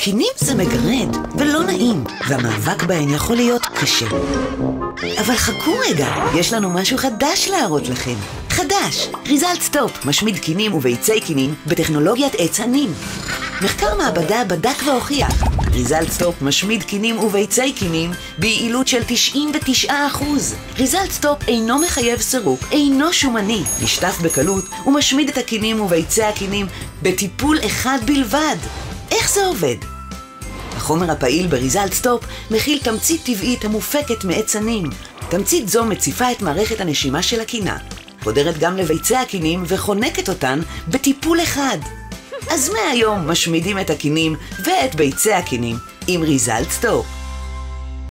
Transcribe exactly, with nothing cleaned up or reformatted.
קינים זה מגרד ולא נעים, והמאבק בהן יכול להיות קשה. אבל חכו רגע, יש לנו משהו חדש להראות לכם. חדש! ריזלט סטופ, משמיד קינים וביצי קינים בטכנולוגיית עץ הנין. מחקר מעבדה בדק והוכיח. ריזלט סטופ משמיד קינים וביצי קינים ביעילות של תשעים ותשעה אחוז. ריזלט סטופ אינו מחייב סירוק, אינו שומני, נשטף בקלות ומשמיד את הקינים וביצי הקינים בטיפול אחד בלבד. איך זה עובד? החומר הפעיל בריזלט סטופ מכיל תמצית טבעית המופקת מעץ הנין. תמצית זו מציפה את מערכת הנשימה של הקינה, חודרת גם לביצי הקינים וחונקת אותן בטיפול אחד. אז מהיום משמידים את הקינים ואת ביצי הקינים עם ריזלט סטופ.